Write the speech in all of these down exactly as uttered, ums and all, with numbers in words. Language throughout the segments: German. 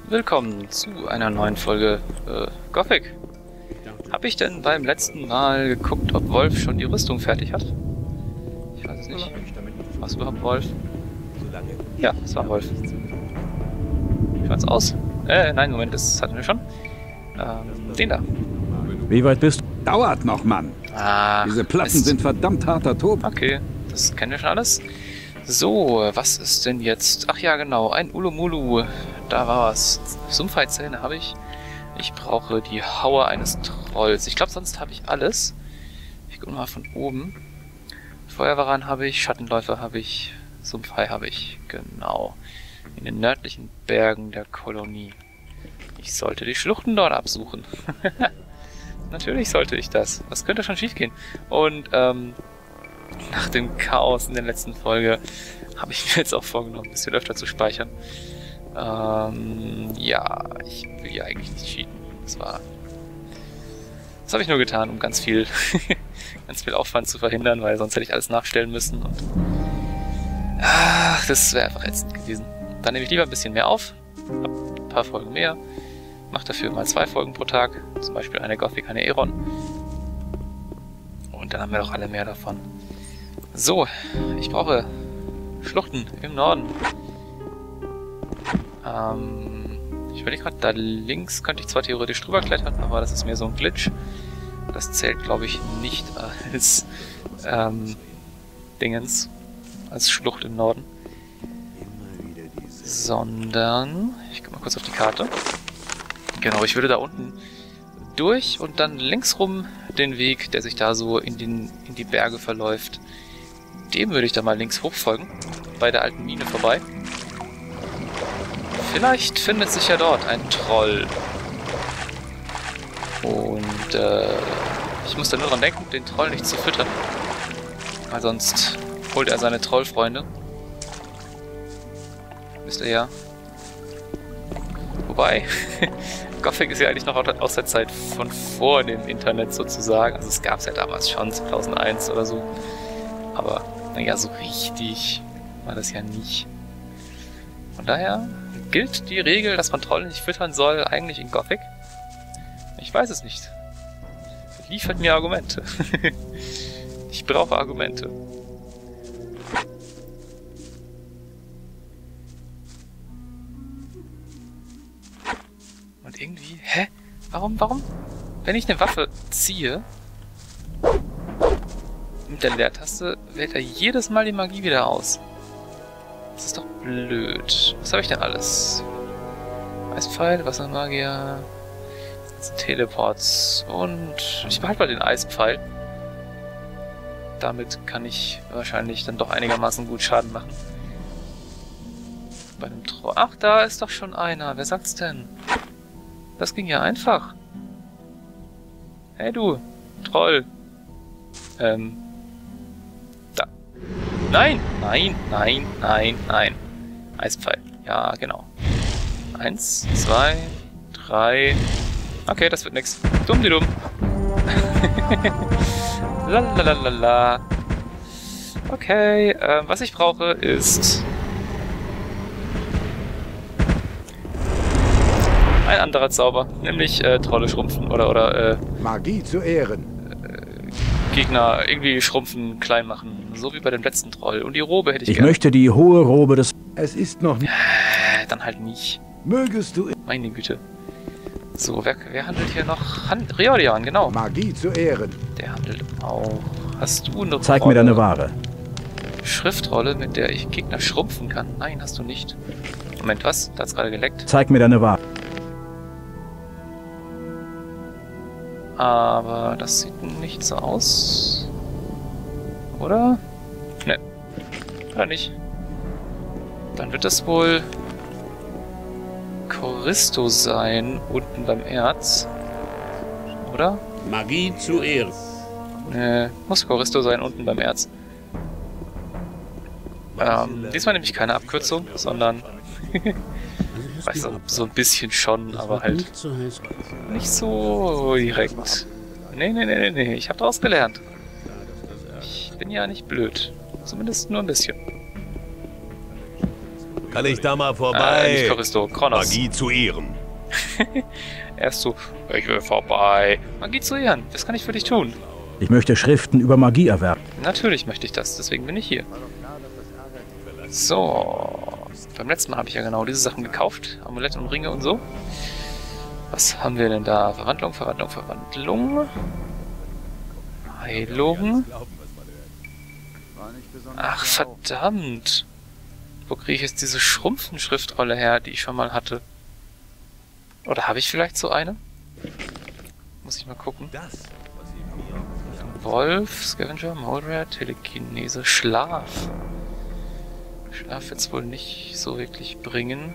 Willkommen zu einer neuen Folge äh, Gothic. Habe ich denn beim letzten Mal geguckt, ob Wolf schon die Rüstung fertig hat? Ich weiß es nicht. Was überhaupt Wolf? Ja, es war Wolf. Wie schaut's aus? Äh, nein, Moment, das hatten wir schon. Ähm, den da. Wie weit bist du? Dauert noch, Mann. Ah, Diese Platten Mist. sind verdammt harter Tobak. Okay, das kennen wir schon alles. So, was ist denn jetzt? Ach ja, genau, ein Ulumulu. Da war was. Sumpfheizähne habe ich. Ich brauche die Haue eines Trolls. Ich glaube, sonst habe ich alles. Ich gucke mal von oben. Feuerwaran habe ich, Schattenläufer habe ich, Sumpfhai habe ich. Genau. In den nördlichen Bergen der Kolonie. Ich sollte die Schluchten dort absuchen. Natürlich sollte ich das. Was könnte schon schief gehen? Und, ähm... nach dem Chaos in der letzten Folge habe ich mir jetzt auch vorgenommen, ein bisschen öfter zu speichern. Ähm, ja, ich will ja eigentlich nicht cheaten. Das war... Das habe ich nur getan, um ganz viel ganz viel Aufwand zu verhindern, weil sonst hätte ich alles nachstellen müssen. Und ach, das wäre einfach ätzend gewesen. Dann nehme ich lieber ein bisschen mehr auf, hab ein paar Folgen mehr, mache dafür mal zwei Folgen pro Tag, zum Beispiel eine Gothic, eine Aeron. Und dann haben wir doch alle mehr davon. So, ich brauche Schluchten im Norden. Ähm, ich überlege gerade, da links könnte ich zwar theoretisch drüber klettern, aber das ist mir so ein Glitch. Das zählt, glaube ich, nicht als ähm, Dingens, als Schlucht im Norden. Sondern, ich gucke mal kurz auf die Karte. Genau, ich würde da unten durch und dann links rum den Weg, der sich da so in, den, in die Berge verläuft. Dem würde ich da mal links hochfolgen, bei der alten Mine vorbei. Vielleicht findet sich ja dort ein Troll. Und äh, ich muss da nur dran denken, den Troll nicht zu füttern. Weil sonst holt er seine Trollfreunde. Wisst ihr ja. Wobei, Gothic ist ja eigentlich noch aus der Zeit von vor dem Internet sozusagen. Also es gab es ja damals schon, zweitausendeins oder so. Aber naja, so richtig war das ja nicht. Von daher gilt die Regel, dass man Trolle nicht füttern soll, eigentlich in Gothic? Ich weiß es nicht. Liefert mir Argumente. Ich brauche Argumente. Und irgendwie... Hä? Warum, warum? Wenn ich eine Waffe ziehe... mit der Leertaste wählt er jedes Mal die Magie wieder aus. Das ist doch blöd. Was habe ich denn alles? Eispfeil, Wassermagier, Teleports und ich behalte mal den Eispfeil. Damit kann ich wahrscheinlich dann doch einigermaßen gut Schaden machen. Bei einem Troll. Ach, da ist doch schon einer. Wer sagt's denn? Das ging ja einfach. Hey du, Troll. Ähm... Nein, nein, nein, nein, nein. Eispfeil. Ja, genau. Eins, zwei, drei. Okay, das wird nix. Dumm die dumm. Lalalala. Okay, äh, was ich brauche ist ein anderer Zauber, nämlich äh, Trolle schrumpfen oder oder äh, Magie zu Ehren. Äh, Gegner irgendwie schrumpfen, klein machen. So wie bei dem letzten Troll. Und die Robe hätte ich Ich gerne. möchte die hohe Robe des... Es ist noch nicht... Äh, dann halt nicht. Mögest du... Meine Güte. So, wer, wer handelt hier noch? Hand Riordan, genau. Magie zu Ehren. Der handelt auch. Hast du eine Zeig Rolle? mir deine Ware. Schriftrolle, mit der ich Gegner schrumpfen kann? Nein, hast du nicht. Moment, was? Da hat's gerade geleckt. Zeig mir deine Ware. Aber das sieht nicht so aus. Oder? Ne. Oder nicht? Dann wird das wohl Choristo sein, unten beim Erz. Oder? Magie zu Ehren. Ne, muss Choristo sein, unten beim Erz. Ähm, diesmal nämlich keine Abkürzung, sondern weiß auch, so ein bisschen schon, aber halt nicht so direkt. Nee, nee, nee, nee, nee, ich habe daraus gelernt. Ich bin ja nicht blöd. Zumindest nur ein bisschen. Kann ich da mal Äh, vorbei? nicht Choristo, Kronos. Magie zu Ehren. Er ist so, ich will vorbei. Magie zu Ehren, was kann ich für dich tun? Ich möchte Schriften über Magie erwerben. Natürlich möchte ich das, deswegen bin ich hier. So, beim letzten Mal habe ich ja genau diese Sachen gekauft. Amulette und Ringe und so. Was haben wir denn da? Verwandlung, Verwandlung, Verwandlung. Heilung. Ach, verdammt. Wo kriege ich jetzt diese Schrumpfen-Schriftrolle her, die ich schon mal hatte? Oder habe ich vielleicht so eine? Muss ich mal gucken. Wolf, Scavenger, Moldrat, Telekinese, Schlaf. Schlaf wird es wohl nicht so wirklich bringen.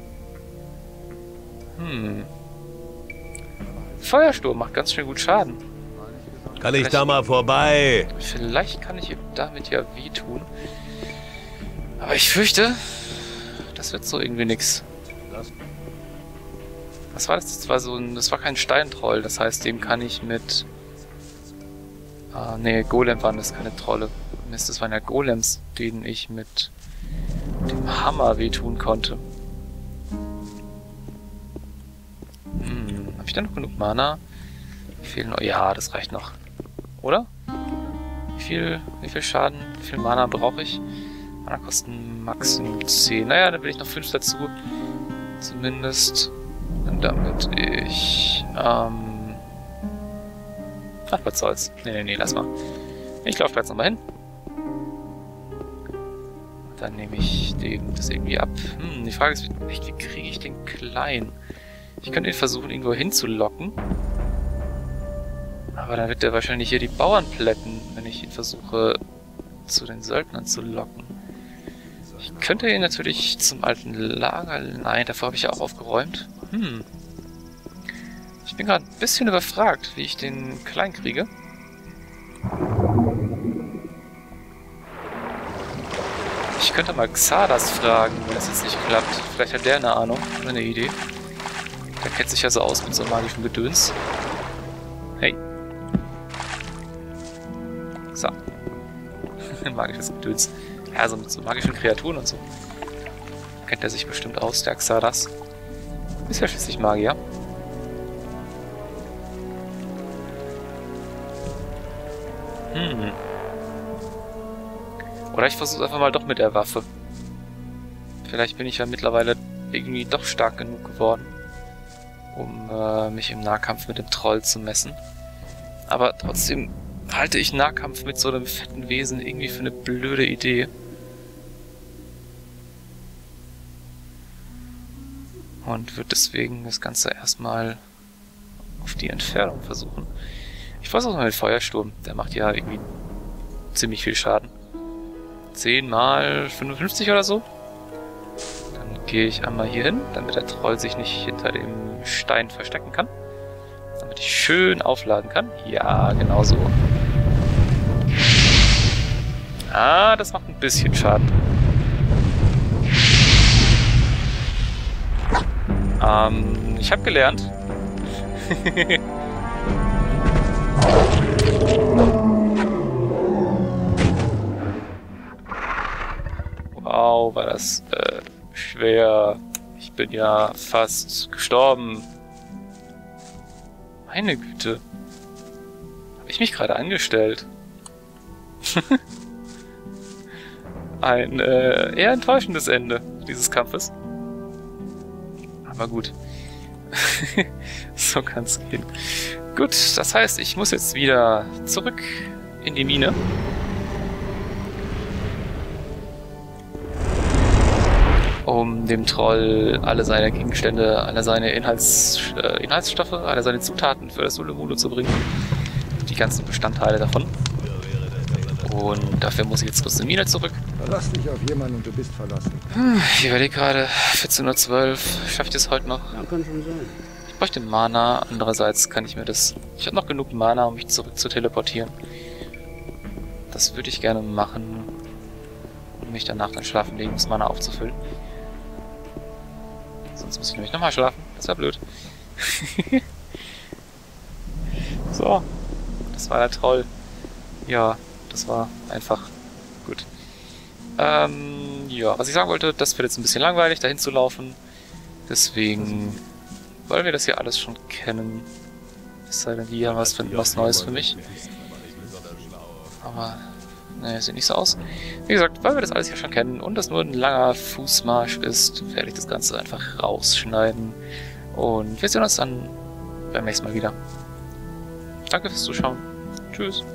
Hm. Feuersturm macht ganz schön gut Schaden. Kann ich da mal vorbei? Vielleicht kann ich ihm damit ja wehtun. Aber ich fürchte, das wird so irgendwie nix. Was war das? Das war so ein, das war kein Steintroll, das heißt, dem kann ich mit... Ah, nee, Golem waren das, keine Trolle. Mist, das waren ja Golems, denen ich mit dem Hammer wehtun konnte. Hm, hab ich da noch genug Mana? Wie viel noch? Ja, das reicht noch. Oder? Wie viel, wie viel Schaden, wie viel Mana brauche ich? Mana kosten Maximum zehn. Naja, dann will ich noch fünf dazu. Zumindest. Und damit ich, ähm... Ach, was soll's. Nee, nee, nee, lass mal. Ich laufe jetzt nochmal hin. Dann nehme ich dem das irgendwie ab. Hm, die Frage ist, wie, wie kriege ich den klein? Ich könnte ihn versuchen, irgendwo hinzulocken. Aber dann wird der wahrscheinlich hier die Bauern plätten, wenn ich ihn versuche, zu den Söldnern zu locken. Ich könnte ihn natürlich zum alten Lager... Nein, davor habe ich ja auch aufgeräumt. Hm. Ich bin gerade ein bisschen überfragt, wie ich den klein kriege. Ich könnte mal Xardas fragen, wenn es jetzt nicht klappt. Vielleicht hat der eine Ahnung, eine Idee. Der kennt sich ja so aus mit so magischem Gedöns. Hey. So. Magisches Gedöns. Ja, so mit so magischen Kreaturen und so. Kennt er sich bestimmt aus, der Xardas. Ist ja schließlich Magier. Hm. Oder ich versuche einfach mal doch mit der Waffe. Vielleicht bin ich ja mittlerweile irgendwie doch stark genug geworden, um äh, mich im Nahkampf mit dem Troll zu messen. Aber trotzdem halte ich Nahkampf mit so einem fetten Wesen irgendwie für eine blöde Idee. Und würde deswegen das Ganze erstmal auf die Entfernung versuchen. Ich versuche mal mit Feuersturm. Der macht ja irgendwie ziemlich viel Schaden. zehn mal fünfundfünfzig oder so. Dann gehe ich einmal hier hin, damit der Troll sich nicht hinter dem Stein verstecken kann. Damit ich schön aufladen kann. Ja, genau so. Ah, das macht ein bisschen Schaden. Ähm, ich habe gelernt. Wow, war das äh, schwer. Ich bin ja fast gestorben. Meine Güte. Habe ich mich gerade angestellt? Ein äh, eher enttäuschendes Ende dieses Kampfes. Aber gut. So kann es gehen. Gut, das heißt, ich muss jetzt wieder zurück in die Mine. Um dem Troll alle seine Gegenstände, alle seine Inhalts, äh, Inhaltsstoffe, alle seine Zutaten für das Ulemulu zu bringen. Die ganzen Bestandteile davon. Und dafür muss ich jetzt kurz in die Mine zurück. Verlass dich auf jemanden und du bist verlassen. Ich überlege gerade, vierzehn Uhr zwölf, schaffe ich das heute noch? Ja, kann schon sein. Ich bräuchte Mana, andererseits kann ich mir das... Ich habe noch genug Mana, um mich zurück zu teleportieren. Das würde ich gerne machen, um mich danach dann schlafen legen, um das Mana aufzufüllen. Sonst muss ich nämlich nochmal schlafen, das wäre blöd. So, das war der Troll. Ja, das war einfach gut. Ähm, ja, was ich sagen wollte, das wird jetzt ein bisschen langweilig, dahin zu laufen. Deswegen, weil wir das hier alles schon kennen. Es sei denn, die haben was, für, was Neues für mich. Aber, ne, sieht nicht so aus. Wie gesagt, weil wir das alles hier schon kennen und das nur ein langer Fußmarsch ist, werde ich das Ganze einfach rausschneiden. Und wir sehen uns dann beim nächsten Mal wieder. Danke fürs Zuschauen. Tschüss.